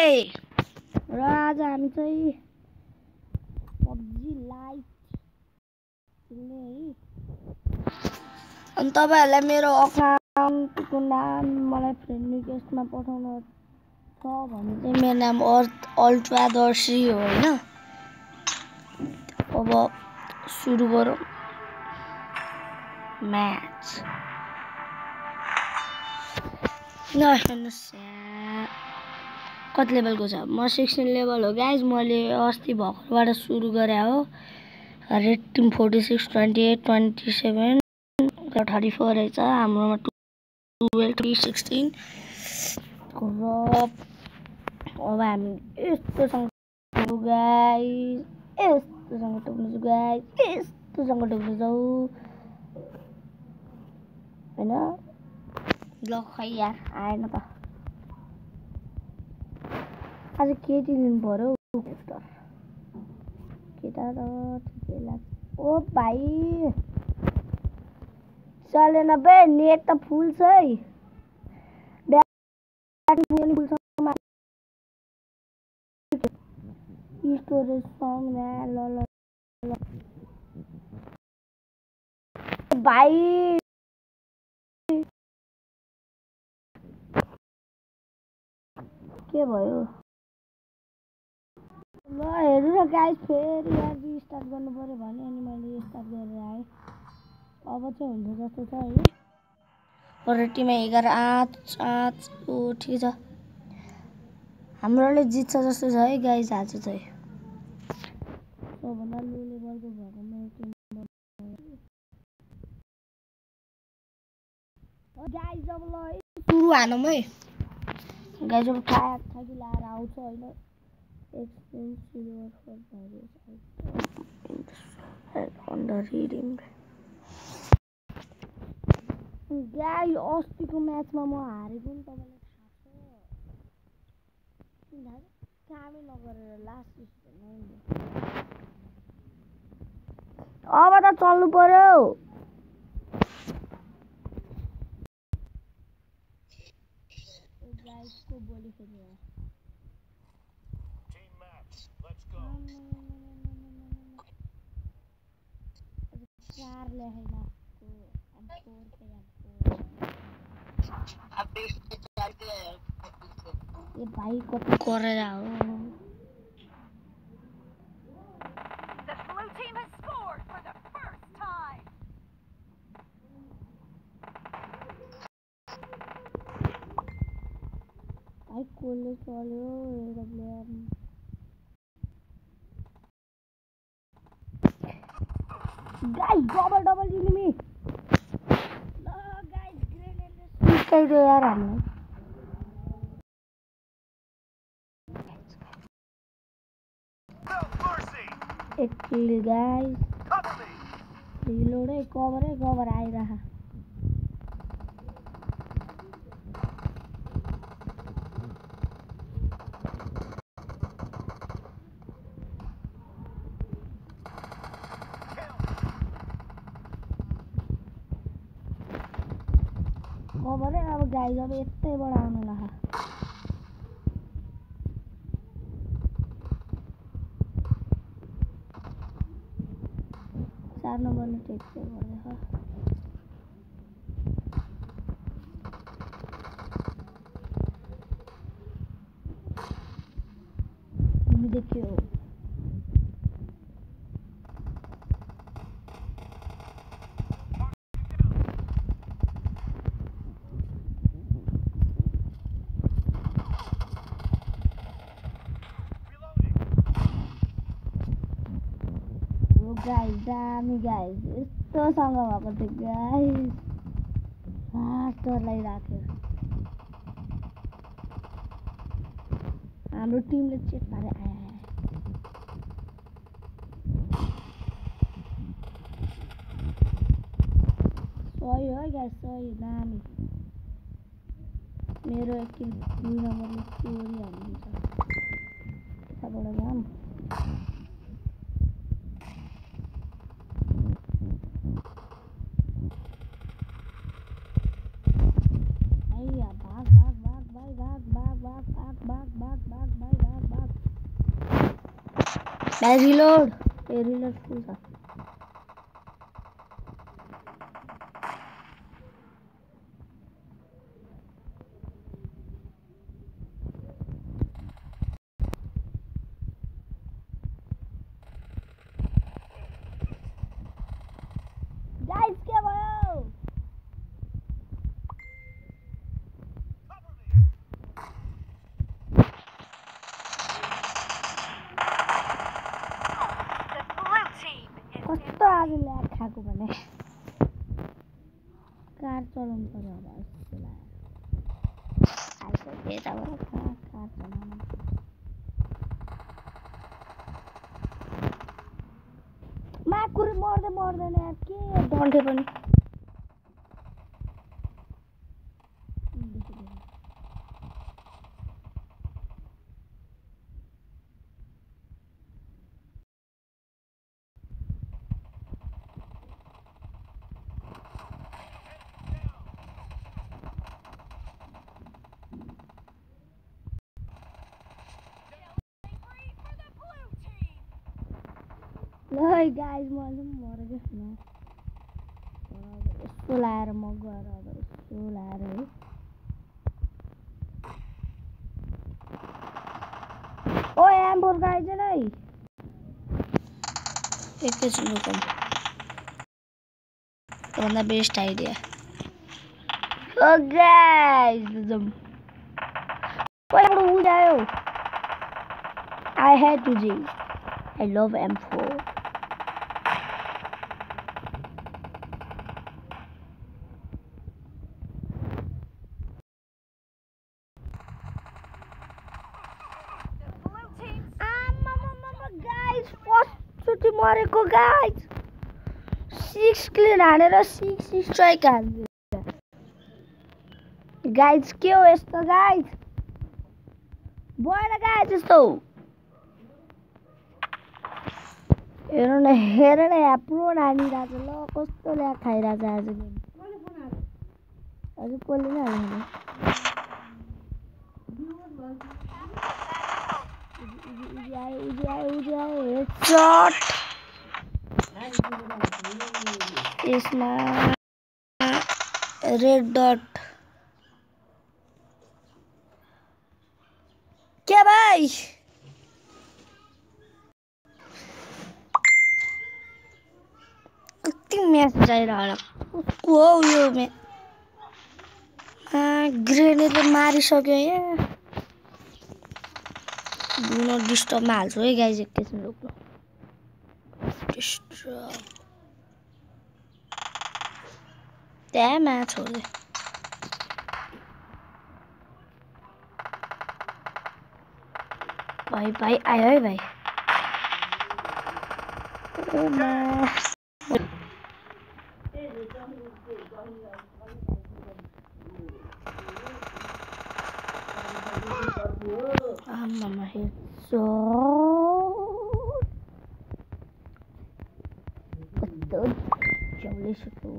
र आज हामी चाहिँ PUBG लाइभ खेल्ने है। अनि तपाईहरुलाई मेरो अकाउन्टको नाम मलाई फ्रेन्ड रिक्वेस्टमा पठाउनु छ भने चाहिँ मेरो नाम अल्ट्रादर्शी हो हैन। अब सुरु गरौँ म्याच। कति लेभलको छ? म 16 लेभल हो गाइज। मैले अस्ति भर्खरबाट सुरु गरे हो। रेड टिम 46 28 27 34 रहेछ। हाम्रोमा 12 16 र अब हामी यस्तोसँग गाइज, यस्तोसँग टोक्नु गाइज, यस्तोसँग टोक्नु जाऊ हैन। ल खै यार आएन त। आज केटी लिनु पर्यो केटा त ठिकै लाग्छ। ओ भाइ चलेन बे, नेट त फुल छ है। ब्याट्री फुल छ। स्टोरेज सङ ल भाइ के भयो? ल हेर्नु न गाइस, फेरि यार रिस्टार्ट गर्नु पर्यो भने अनि मैले रिस्टार्ट गरेर आएँ। अब चाहिँ हुन्छ जस्तो छ है। पर टिम 11 8 ओ ठिक छ। हाम्रोले जित्छ जस्तो छ है गाइस आज चाहिँ। सबभन्दा लो लेभलको भएको मेरो टिम गाइस। अब ल सुरु हानौँ है गाइस। अब थाकी लाएर आउँछ हैन। Expense silver for virus under reading guys. अस्तिको म्याचमा म हारेको नि, तपाईलाई थाहा छ। कामै नगरेर लास्ट अब त चल्नु पर्यो। गाइसको बोली फेरि चार लेखेन ये भाई कति गरेर हो। भाइ कोले चल्यो एउटा प्लेयर। Guys double enemy. ल गाइस ग्रेनेडले सिकाइदियो यार हामीलाई। एक किल गाइस। रिलोड है, कभर आइरहा। कभर है अब गाइस। अब यतैबाट आउनु ला। 4 नम्बरले टेक गर्दै हामी देखियो। गाइस दामी गाइस। यस्तोसँग भएको थियो गाइस। मास्टरलाई राख्यो। हाम्रो टिमले चेक पारे आयो। सही हो गाइस, सही दामी। मेरो एक किल 2 नम्बरले चोरी हालिदिन्छ। यताबाट जाम। भाग गाइस रिलोड ए रिलोड फुल छ गाइस के भयो कस्तो आज ल्याग खाएको भने कार चलाउनु पर्यो होला जस्तो लाग्यो आइसक्यो यताबाट कार चलाउनु माकुरी मर्दैन यार के डन्ठे पनि ल गाइस म पनि मरेको छैन यस्तो लाएर म गएर अब यस्तो लाएर है ओ एम्बोर गाइस नै एकैछिन रुकौँ त्योभन्दा बेस्ट आइडिया ओ गाइस जाउँ पहिलाबाट उडायो I had to G I love M4 चोटि मरेको गाइस 6 क्लिन हानेर 6 स्ट्राइक हान्दियो गाइस के हो यस्तो गाइस भएन गाइस यस्तो हेर न यहाँ प्रो नानिरहेको ल कस्तो ल्या खाइरहेको आज हजुर कसले नै हाल्नु हेडशट यसमा रेड डट क्या भाइ कति म्याच चाहिरहेको हो यो ग्रेनेडले मारिसक्यो यहाँ डु डिस्टर्बमा हाल्छु है गाइस एकैछिन रोक्नु डिस्टर्ब त्यहाँ म्याच हो भाइ आयो है भाइ आमामा हेर्छु कस्तो जल्दैसक्यो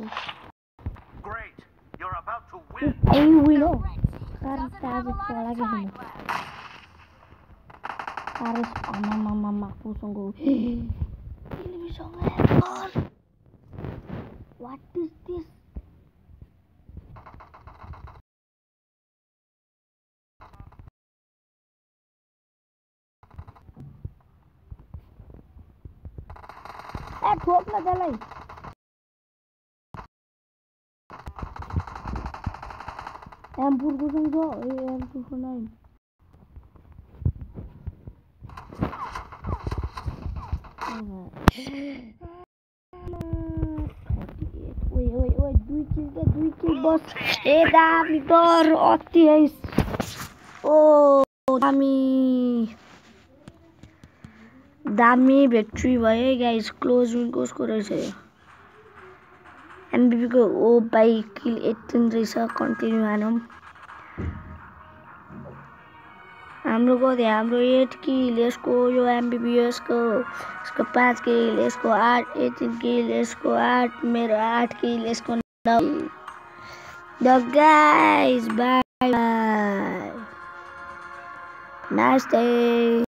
आई विल कार चार्ज चलाएको छैन कार आमामामा पुसँग What is this? ठोक न त्यसलाई एम्पुरको सँग छ एम249 ओए दुई किल बस ए दामी डर अति है ओ दामी भेक्ट्री भयो गाइस क्लोज विन कसको रहेछ यो एमबीबी को ओ भाइ किल 18 रहेछ कन्टिन्यू हानौं हाम्रो को हाम्रो 8 किल यसको यो एमबीबी यसको 5 किल यसको 8 18 किल यसको 8 मेरो 8 किल यसको 9 द guys bye bye nice day